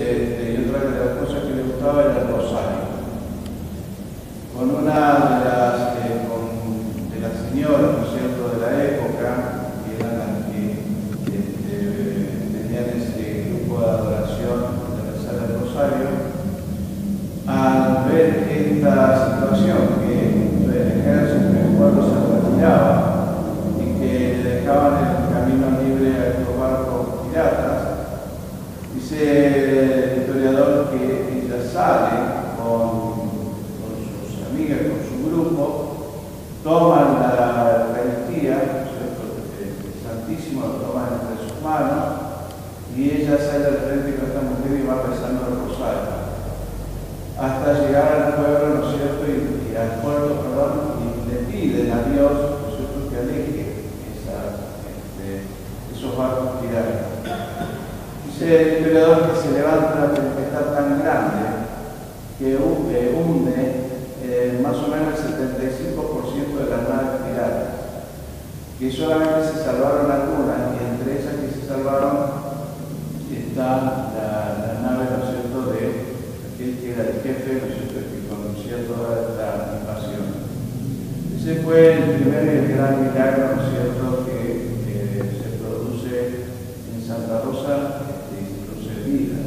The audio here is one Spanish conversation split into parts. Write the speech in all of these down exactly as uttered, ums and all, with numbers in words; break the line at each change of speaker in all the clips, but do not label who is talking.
este, y otra de las cosas que le gustaba era el rosario. Con una de las, eh, con, de las señoras, ¿no es cierto?, de la época, que eran las que este, tenían ese grupo de adoración de rezar el rosario, al ver esta situación, que el ejército del pueblo se retiraba y que le dejaban el camino libre a estos barcos piratas, dice el historiador que ella sale con, con sus amigas, con su grupo, toman la Eucaristía, el Santísimo lo toman entre sus manos, y ella sale al frente con esta mujer y va rezando el rosario, hasta llegar al pueblo, ¿no es cierto?, y, y al pueblo, perdón, y le piden a Dios, ¿no es cierto?, que aleje esa, este, esos barcos piratas. Dice el historiador que se levanta una tempestad tan grande que hunde eh, más o menos el setenta y cinco por ciento de las naves piratas, que solamente se salvaron algunas, y entre esas que se salvaron está la, la nave, ¿no es cierto?, de aquel que era el jefe, ¿no es cierto?, que conducía toda esta invasión. Ese fue el primer y el gran milagro, ¿no es cierto?, que eh, se produce en Santa Rosa, vida,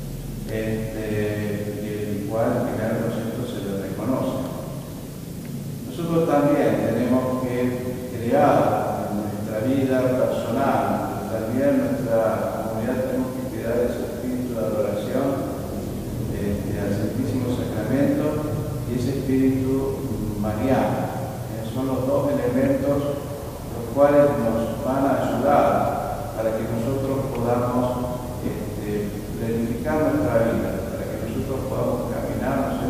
este, el cual milagro, ¿no es cierto?, se le reconoce. Nosotros también tenemos que crear en nuestra vida personal, pero también en nuestra comunidad tenemos que crear ese espíritu de adoración este, al Santísimo Sacramento y ese espíritu mariano. Eh, son los dos elementos los cuales nos van a ayudar para que nosotros podamos planificar nuestra vida, para que nosotros podamos caminar